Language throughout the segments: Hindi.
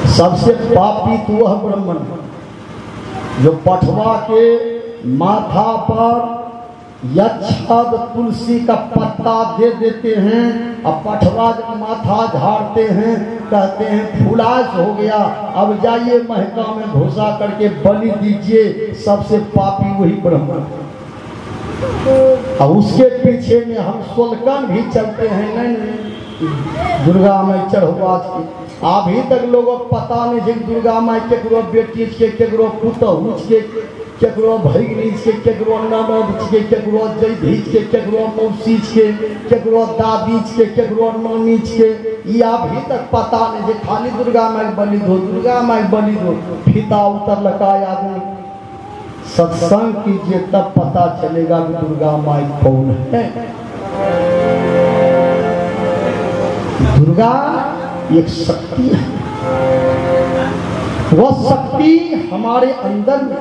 सबसे पापी तो वह ब्राह्मण जो पठवा के माथा पर यक्षद तुलसी का पत्ता दे देते हैं और पठवा जब माथा झाड़ते हैं कहते हैं फुलास हो गया, अब जाइए महका में घुसा करके बलि दीजिए। सबसे पापी वही ब्राह्मण। और उसके पीछे में हम सोलकन भी चलते हैं। नहीं दुर्गा माई चढ़वा के अभी तक लोगों को पता नहीं है दुर्गा माई केकरो बेटी के, केकरो पुतहू के, केकरो भैगनी के, केकरो ननद के, केकरो जैधीज के, केकरो मौसी के, केकरो दादी के, केकरो नानी के। ये अभी तक पता नहीं है। खाली दुर्गा माई बलि दो, दुर्गा माई बलि दो। फीता उतर लगा आदमी। सत्संग कीजिए तब पता चलेगा कि दुर्गा माई कौन है। दुर्गा एक शक्ति है। वह शक्ति हमारे अंदर में।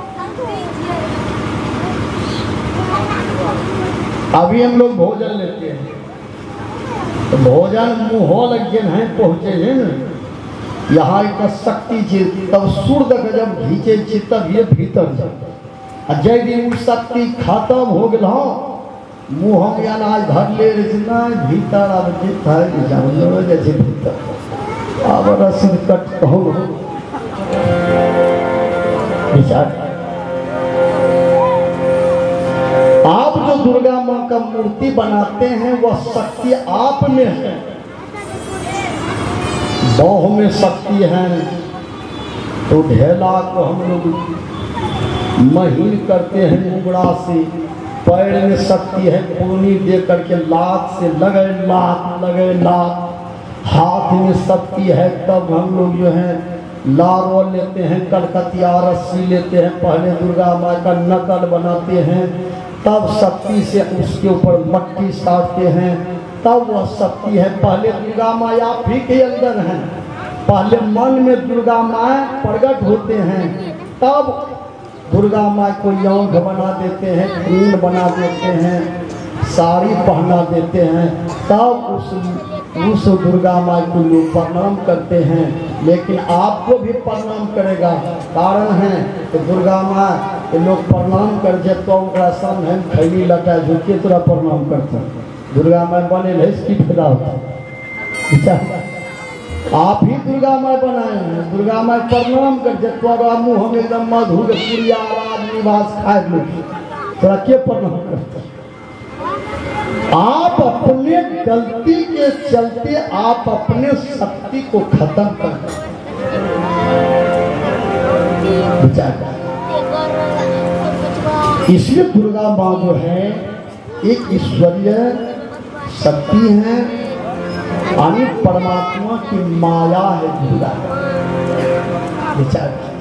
अभी हम लोग भोजन लेते हैं तो भोजन मुँह लग गए हैं, पहुंचे हैं न यहाँ एक शक्ति छे, तब सूर्य के जब घींचे छे तब ये भीतर जाए। जय दिन वो शक्ति खत्म हो गया मुँह में अनाज धर ले रही भीतर अब जैसे भीतर अब रसीद कट कहो आप जो दुर्गा माँ का मूर्ति बनाते हैं वह शक्ति आप में है। बाह में शक्ति है तो ढेला को हम लोग महीन करते हैं मुगड़ा से। पैर में शक्ति है पूर्णी दे करके लात से लगे लात। हाथ में शक्ति है तब हम लोग जो है लारो लेते हैं, कलकतिया रस्सी लेते हैं। पहले दुर्गा माँ का नकल बनाते हैं तब शक्ति से उसके ऊपर मट्टी साटते हैं तब वह शक्ति है। पहले दुर्गा माँ आप ही के अंदर हैं। पहले मन में दुर्गा माँ प्रकट होते हैं तब दुर्गा माँ को यौन बना देते हैं, क्रीम बना देते हैं, साड़ी पहना देते हैं तब उस दुर्गा माँ को लोग प्रणाम करते हैं। लेकिन आपको भी प्रणाम करेगा। कारण है कि दुर्गा माँ के लोग प्रणाम कर जे तो सामने हम खैली लटा झुके तोरा प्रणाम करते हैं। दुर्गा माँ बने है इसकी फायदा होता। आप ही दुर्गा माँ बनाए हैं। दुर्गा माँ प्रणाम कर जे तोरा मुँह हम एकदम मधुर पुरिया निवास खाए लो तोरा के प्रणाम करते। आप अपने गलती के चलते आप अपने शक्ति को खत्म कर इसलिए दुर्गा माँ जो है एक ईश्वरीय शक्ति है, यानी परमात्मा की माया है दुर्गा। विचार